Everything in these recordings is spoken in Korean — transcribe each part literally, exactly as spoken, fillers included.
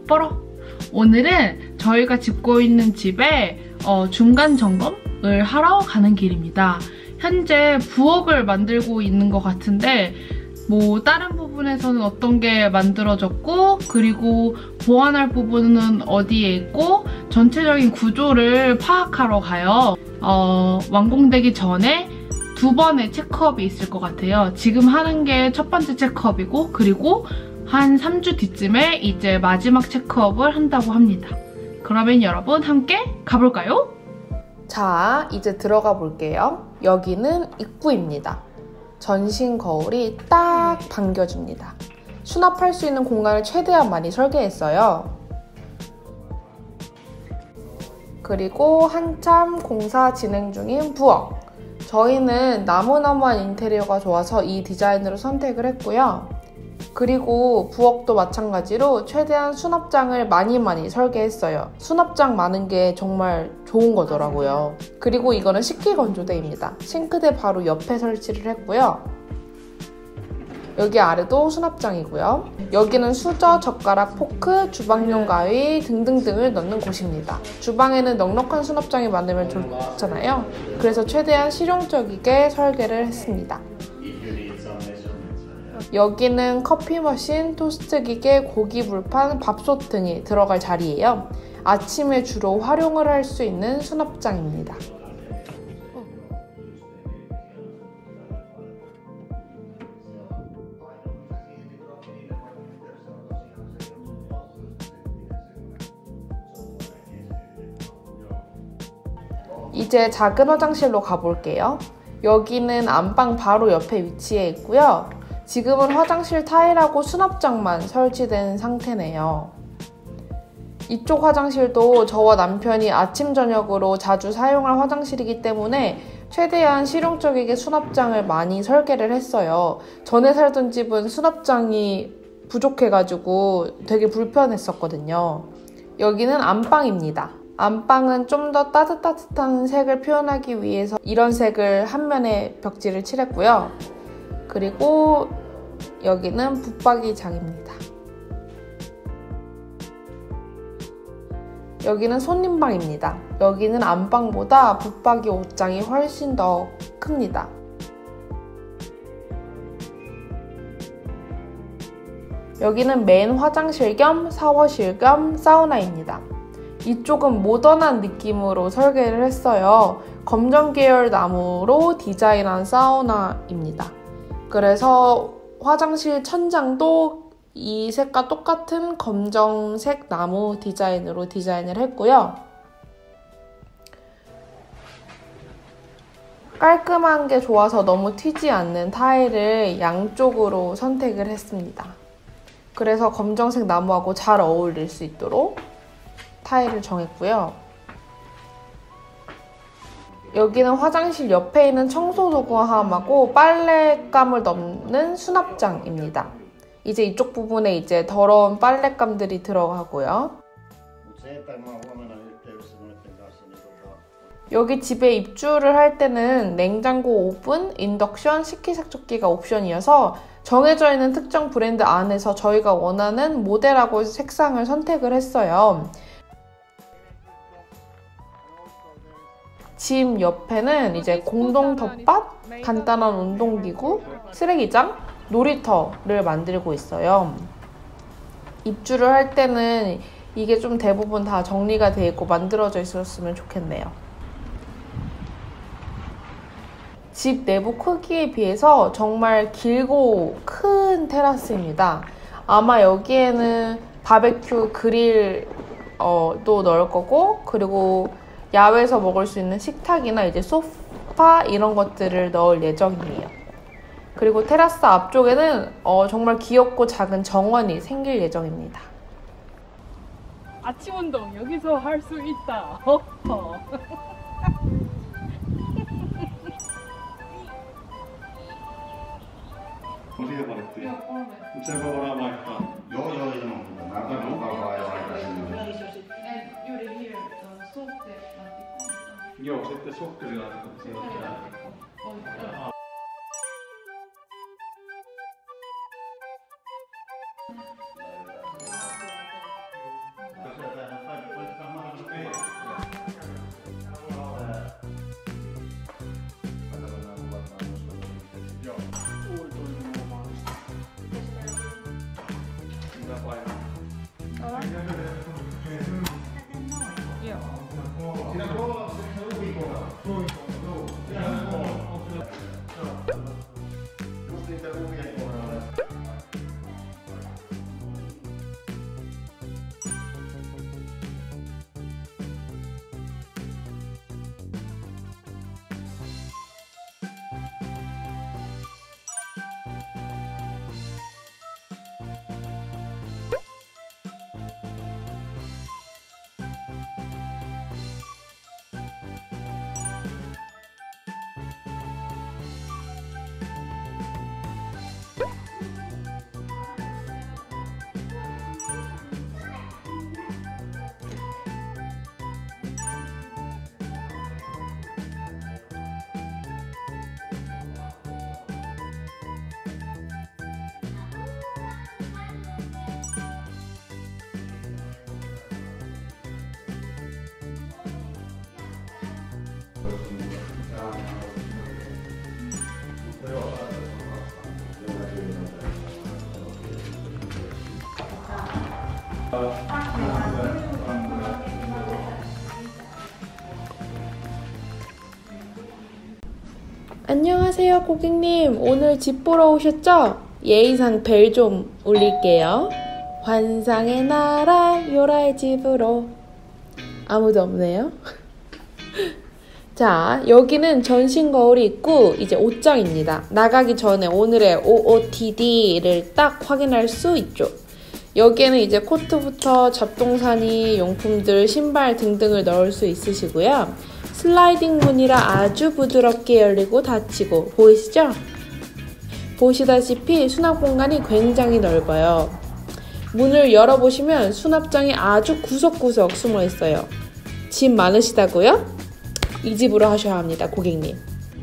뻘어. 오늘은 저희가 짓고 있는 집에 어, 중간 점검을 하러 가는 길입니다. 현재 부엌을 만들고 있는 것 같은데 뭐 다른 부분에서는 어떤 게 만들어졌고 그리고 보완할 부분은 어디에 있고 전체적인 구조를 파악하러 가요. 어, 완공되기 전에 두 번의 체크업이 있을 것 같아요. 지금 하는 게 첫 번째 체크업이고 그리고 한 삼 주 뒤쯤에 이제 마지막 체크업을 한다고 합니다. 그러면 여러분 함께 가볼까요? 자, 이제 들어가 볼게요. 여기는 입구입니다. 전신 거울이 딱 당겨줍니다. 수납할 수 있는 공간을 최대한 많이 설계했어요. 그리고 한참 공사 진행 중인 부엌. 저희는 나무나무한 인테리어가 좋아서 이 디자인으로 선택을 했고요. 그리고 부엌도 마찬가지로 최대한 수납장을 많이 많이 설계했어요. 수납장 많은 게 정말 좋은 거더라고요. 그리고 이거는 식기건조대입니다. 싱크대 바로 옆에 설치를 했고요. 여기 아래도 수납장이고요. 여기는 수저, 젓가락, 포크, 주방용 가위 등등등을 넣는 곳입니다. 주방에는 넉넉한 수납장이 많으면 좋잖아요. 그래서 최대한 실용적이게 설계를 했습니다. 여기는 커피 머신, 토스트 기계, 고기 불판, 밥솥 등이 들어갈 자리예요. 아침에 주로 활용을 할 수 있는 수납장입니다. 이제 작은 화장실로 가볼게요. 여기는 안방 바로 옆에 위치해 있고요. 지금은 화장실 타일하고 수납장만 설치된 상태네요. 이쪽 화장실도 저와 남편이 아침, 저녁으로 자주 사용할 화장실이기 때문에 최대한 실용적이게 수납장을 많이 설계를 했어요. 전에 살던 집은 수납장이 부족해가지고 되게 불편했었거든요. 여기는 안방입니다. 안방은 좀 더 따뜻따뜻한 색을 표현하기 위해서 이런 색을 한 면에 벽지를 칠했고요. 그리고 여기는 붙박이장입니다. 여기는 손님방입니다. 여기는 안방보다 붙박이 옷장이 훨씬 더 큽니다. 여기는 메인 화장실 겸 샤워실 겸 사우나입니다. 이쪽은 모던한 느낌으로 설계를 했어요. 검정 계열 나무로 디자인한 사우나입니다. 그래서 화장실 천장도 이 색과 똑같은 검정색 나무 디자인으로 디자인을 했고요. 깔끔한 게 좋아서 너무 튀지 않는 타일을 양쪽으로 선택을 했습니다. 그래서 검정색 나무하고 잘 어울릴 수 있도록 타일을 정했고요. 여기는 화장실 옆에 있는 청소도구함하고 빨랫감을 넣는 수납장입니다. 이제 이쪽 부분에 이제 더러운 빨랫감들이 들어가고요. 여기 집에 입주를 할 때는 냉장고, 오븐, 인덕션, 식기세척기가 옵션이어서 정해져 있는 특정 브랜드 안에서 저희가 원하는 모델하고 색상을 선택을 했어요. 집 옆에는 이제 공동 텃밭, 간단한 운동기구, 쓰레기장, 놀이터를 만들고 있어요. 입주를 할 때는 이게 좀 대부분 다 정리가 돼 있고 만들어져 있었으면 좋겠네요. 집 내부 크기에 비해서 정말 길고 큰 테라스입니다. 아마 여기에는 바베큐 그릴도 넣을 거고 그리고 야외에서 먹을 수 있는 식탁이나 이제 소파 이런 것들을 넣을 예정이에요. 그리고 테라스 앞쪽에는 어, 정말 귀엽고 작은 정원이 생길 예정입니다. 아침 운동 여기서 할 수 있다. 허허. Siihen valittiin. Mutta se voi voidaan vaihtaa. Joo, joo, joo. Mä otan mukavaa ja aikaisemmin. Joo, sitten sokkerilaatikot siellä on. 안녕하세요 고객님, 오늘 집 보러 오셨죠? 예의상 벨 좀 울릴게요. 환상의 나라 요라의 집으로. 아무도 없네요. 자, 여기는 전신 거울이 있고 이제 옷장입니다. 나가기 전에 오늘의 오오티디를 딱 확인할 수 있죠. 여기에는 이제 코트부터 잡동사니, 용품들, 신발 등등을 넣을 수 있으시고요. 슬라이딩 문이라 아주 부드럽게 열리고 닫히고 보이시죠? 보시다시피 수납 공간이 굉장히 넓어요. 문을 열어보시면 수납장이 아주 구석구석 숨어 있어요. 짐 많으시다고요? 이 집으로 하셔야 합니다, 고객님.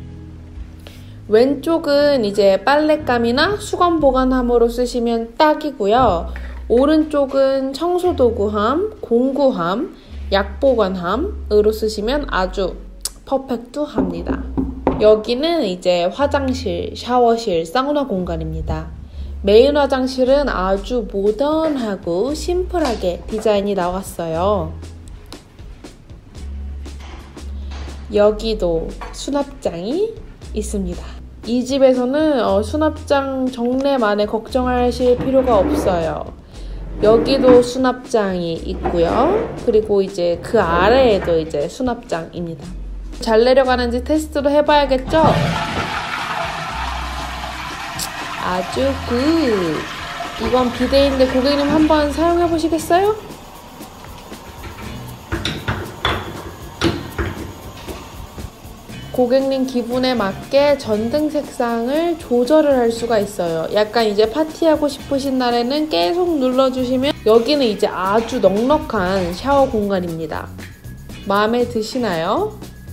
왼쪽은 이제 빨랫감이나 수건 보관함으로 쓰시면 딱이고요. 오른쪽은 청소도구함, 공구함, 약보관함으로 쓰시면 아주 퍼펙트합니다. 여기는 이제 화장실, 샤워실, 사우나 공간입니다. 메인 화장실은 아주 모던하고 심플하게 디자인이 나왔어요. 여기도 수납장이 있습니다. 이 집에서는 어, 수납장 정리만에 걱정하실 필요가 없어요. 여기도 수납장이 있고요. 그리고 이제 그 아래에도 이제 수납장입니다. 잘 내려가는지 테스트도 해봐야겠죠? 아주 굿! 이건 비데인데 고객님 한번 사용해 보시겠어요? 고객님 기분에 맞게 전등 색상을 조절을 할 수가 있어요. 약간 이제 파티하고 싶으신 날에는 계속 눌러주시면 여기는 이제 아주 넉넉한 샤워 공간입니다. 마음에 드시나요?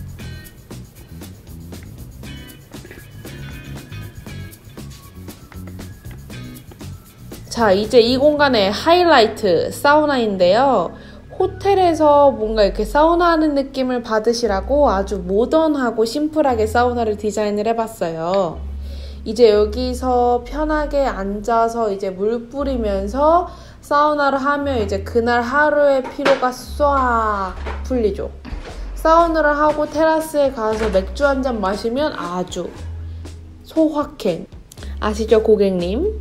자, 이제 이 공간의 하이라이트 사우나인데요. 호텔에서 뭔가 이렇게 사우나 하는 느낌을 받으시라고 아주 모던하고 심플하게 사우나를 디자인을 해봤어요. 이제 여기서 편하게 앉아서 이제 물 뿌리면서 사우나를 하면 이제 그날 하루의 피로가 쏴 풀리죠. 사우나를 하고 테라스에 가서 맥주 한 잔 마시면 아주 소확행. 아시죠, 고객님?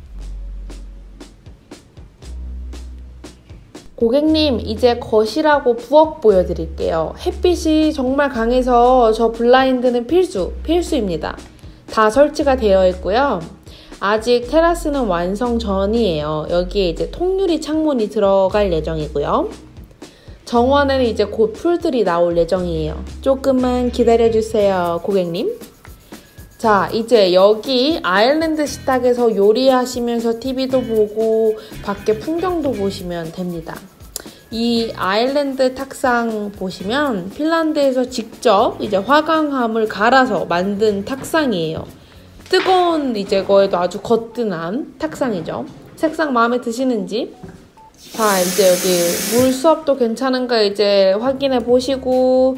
고객님, 이제 거실하고 부엌 보여드릴게요. 햇빛이 정말 강해서 저 블라인드는 필수, 필수입니다. 다 설치가 되어 있고요. 아직 테라스는 완성 전이에요. 여기에 이제 통유리 창문이 들어갈 예정이고요. 정원에는 이제 곧 풀들이 나올 예정이에요. 조금만 기다려주세요, 고객님. 자, 이제 여기 아일랜드 식탁에서 요리하시면서 티비도 보고 밖에 풍경도 보시면 됩니다. 이 아일랜드 탁상 보시면 핀란드에서 직접 이제 화강암을 갈아서 만든 탁상이에요. 뜨거운 이제 거에도 아주 거뜬한 탁상이죠. 색상 마음에 드시는지? 자, 이제 여기 물 수압도 괜찮은가 이제 확인해 보시고,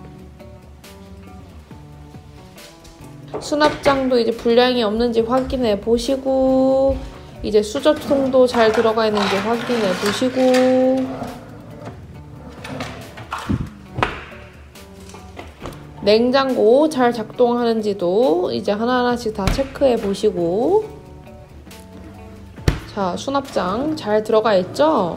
수납장도 이제 불량이 없는지 확인해 보시고, 이제 수저통도 잘 들어가 있는지 확인해 보시고, 냉장고 잘 작동하는지도 이제 하나하나씩 다 체크해 보시고, 자, 수납장 잘 들어가 있죠?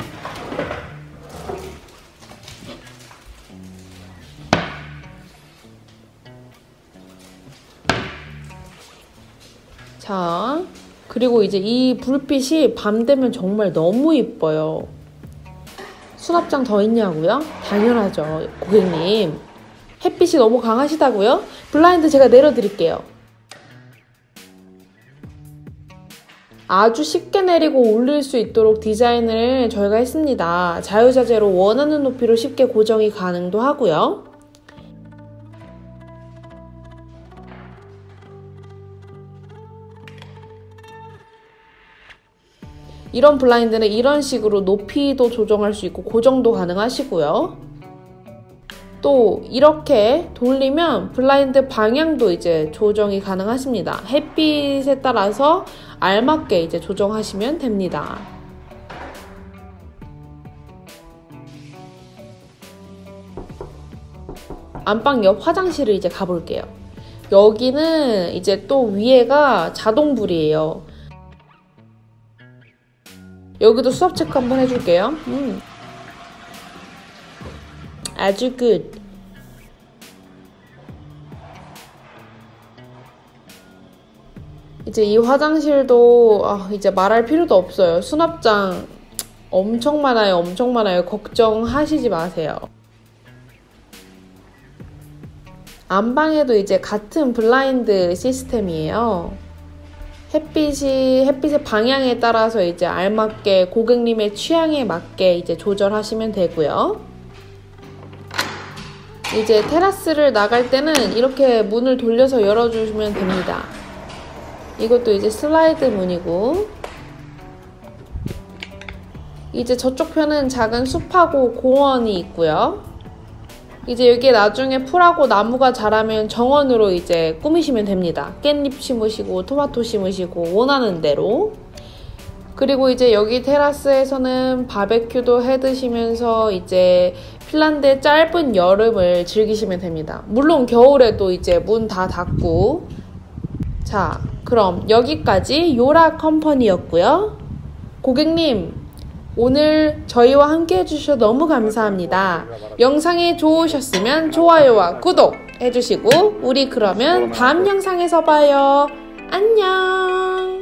자, 그리고 이제 이 불빛이 밤 되면 정말 너무 이뻐요. 수납장 더 있냐고요? 당연하죠, 고객님. 햇빛이 너무 강하시다고요? 블라인드 제가 내려드릴게요. 아주 쉽게 내리고 올릴 수 있도록 디자인을 저희가 했습니다. 자유자재로 원하는 높이로 쉽게 고정이 가능도 하고요. 이런 블라인드는 이런 식으로 높이도 조정할 수 있고 고정도 가능하시고요. 또 이렇게 돌리면 블라인드 방향도 이제 조정이 가능하십니다. 햇빛에 따라서 알맞게 이제 조정하시면 됩니다. 안방 옆 화장실을 이제 가볼게요. 여기는 이제 또 위에가 자동불이에요. 여기도 수압 체크 한번 해줄게요. 음. 아주 굿. 이제 이 화장실도 아, 이제 말할 필요도 없어요. 수납장 엄청 많아요. 엄청 많아요. 걱정하시지 마세요. 안방에도 이제 같은 블라인드 시스템이에요. 햇빛이, 햇빛의 방향에 따라서 이제 알맞게 고객님의 취향에 맞게 이제 조절하시면 되고요. 이제 테라스를 나갈 때는 이렇게 문을 돌려서 열어주시면 됩니다. 이것도 이제 슬라이드 문이고, 이제 저쪽 편은 작은 숲하고 공원이 있고요. 이제 여기에 나중에 풀하고 나무가 자라면 정원으로 이제 꾸미시면 됩니다. 깻잎 심으시고 토마토 심으시고 원하는 대로. 그리고 이제 여기 테라스에서는 바베큐도 해 드시면서 이제 핀란드의 짧은 여름을 즐기시면 됩니다. 물론 겨울에도 이제 문 다 닫고. 자, 그럼 여기까지 요라 컴퍼니였고요. 고객님, 오늘 저희와 함께 해주셔서 너무 감사합니다. 영상이 좋으셨으면 좋아요와 구독 해주시고 우리 그러면 다음 영상에서 봐요. 안녕.